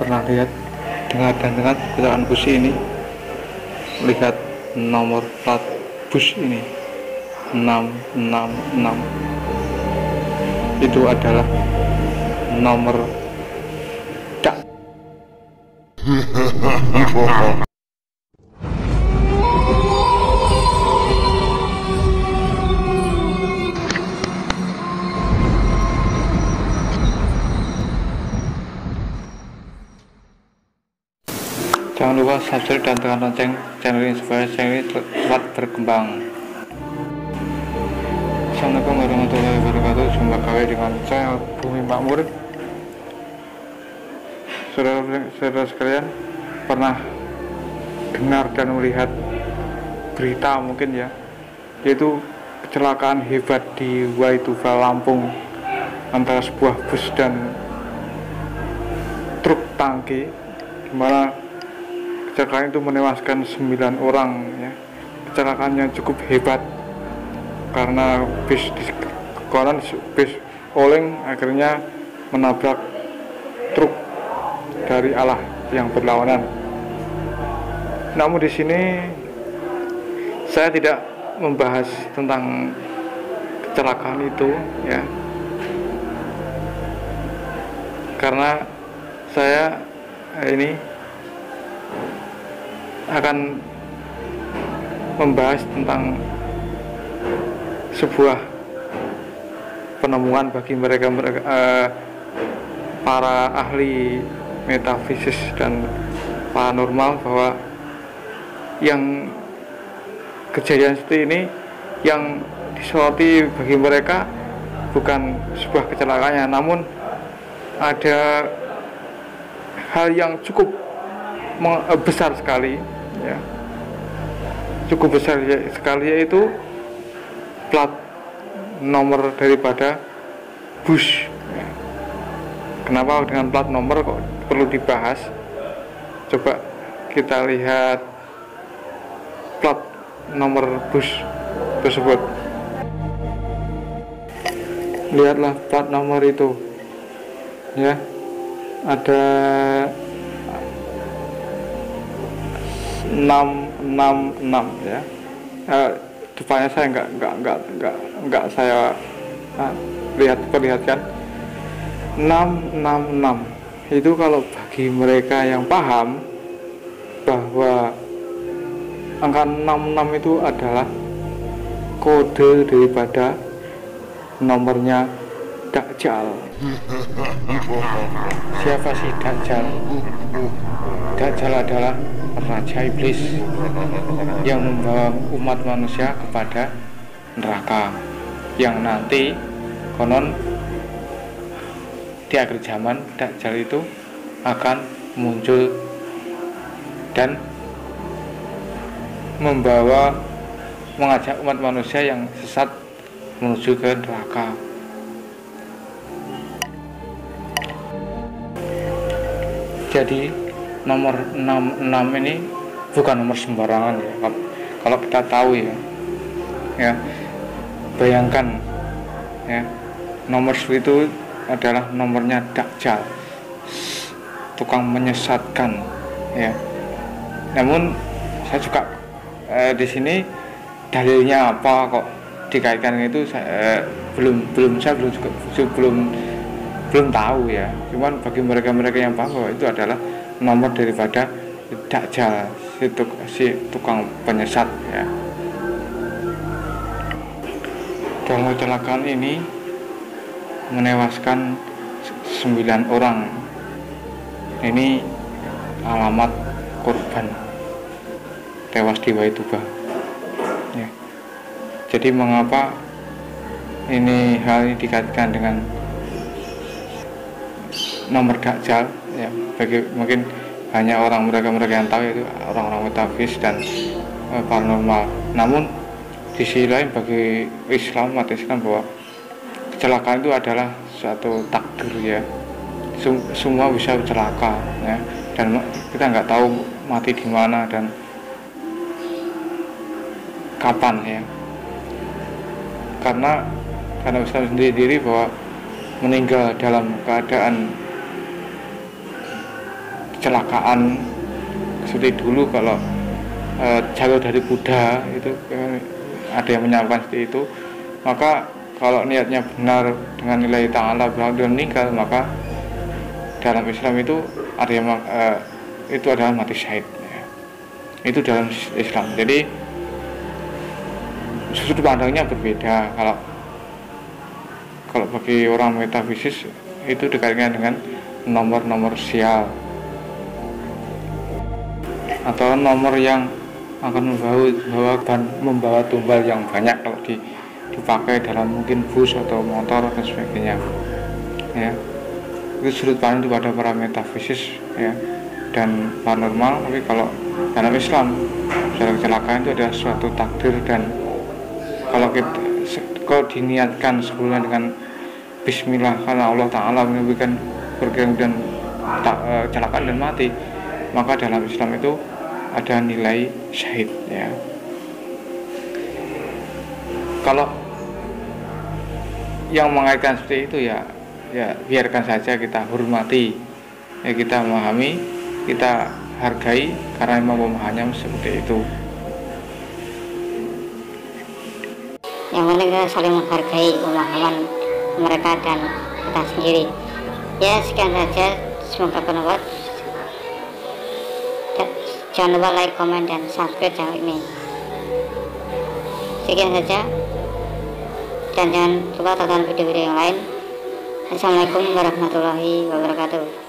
pernah lihat dengar kecelakaan bus ini? Lihat nomor plat bus ini 666, itu adalah nomor dak. Jangan lupa subscribe dan tekan lonceng channel ini supaya channel ini cepat berkembang. Assalamualaikum warahmatullahi wabarakatuh. Jumpa kembali dengan channel Bumi Makmur. Saudara sekalian, pernah dengar dan melihat berita mungkin ya, yaitu kecelakaan hebat di Waituba, Lampung, antara sebuah bus dan truk tangki, dimana kecelakaan itu menewaskan 9 orang ya. Kecelakaan yang cukup hebat karena bis oleng akhirnya menabrak truk dari arah yang berlawanan. Namun di sini saya tidak membahas tentang kecelakaan itu ya, karena saya ini akan membahas tentang sebuah penemuan bagi mereka para ahli metafisis dan paranormal, bahwa yang kejadian seperti ini yang disoroti bagi mereka bukan sebuah kecelakaannya, namun ada hal yang cukup besar sekali ya, cukup besar sekali, yaitu plat nomor daripada bus ya. Kenapa dengan plat nomor kok perlu dibahas? Coba kita lihat plat nomor bus tersebut. Lihatlah plat nomor itu ya, ada 666 ya. Depannya saya enggak saya perlihatkan 666. Itu kalau bagi mereka yang paham bahwa angka 66 itu adalah kode daripada nomornya Dajjal. Siapa sih Dajjal? Dajjal adalah raja iblis yang membawa umat manusia kepada neraka, yang nanti konon di akhir zaman Dajjal itu akan muncul dan mengajak umat manusia yang sesat menuju ke neraka. Jadi nomor 66 ini bukan nomor sembarangan ya. Kalau kita tahu ya, bayangkan ya, nomor itu adalah nomornya Dajjal, tukang menyesatkan ya. Namun saya juga di sini dalilnya apa kok dikaitkan itu, saya belum tahu ya. Cuman bagi mereka yang paham bahwa itu adalah nomor daripada Dajjal, si tukang penyesat ya. Dalam kecelakaan ini menewaskan 9 orang. Ini alamat korban tewas di Waituba ya. Jadi mengapa hal ini dikaitkan dengan nomor Dajjal ya, bagi mungkin hanya mereka yang tahu, yaitu orang-orang metafis dan paranormal. Namun di sisi lain bagi umat Islam bahwa kecelakaan itu adalah suatu takdir ya. Semua bisa celaka ya, dan kita nggak tahu mati di mana dan kapan ya. Karena Islam sendiri bahwa meninggal dalam keadaan kecelakaan seperti dulu kalau jatuh dari kuda itu ada yang menyampaikan seperti itu, maka kalau niatnya benar dengan nilai ta'ala berarti meninggal, maka dalam Islam itu ada yang itu adalah mati syahid ya. Itu dalam Islam. Jadi sudut pandangnya berbeda. Kalau bagi orang metafisis itu dikaitkan dengan nomor-nomor sial atau nomor yang akan membawa tumbal yang banyak kalau dipakai dalam mungkin bus atau motor dan sebagainya ya. Itu sudut pandang kepada para metafisis ya dan paranormal. Tapi kalau dalam Islam kecelakaan itu adalah suatu takdir, dan kalau diniatkan sebelumnya dengan Bismillah karena Allah Ta'ala memberikan kemudian kecelakaan dan mati, maka dalam Islam itu ada nilai syahid ya. Kalau yang mengaitkan seperti itu ya biarkan saja, kita hormati ya, kita memahami, kita hargai karena memang pemahamannya seperti itu. Yang penting kita saling menghargai pemahaman mereka dan kita sendiri. Ya, sekian saja, semoga bermanfaat. Jangan lupa like, comment, dan subscribe channel ini. Sekian saja, dan jangan lupa tonton video-video yang lain. Assalamualaikum warahmatullahi wabarakatuh.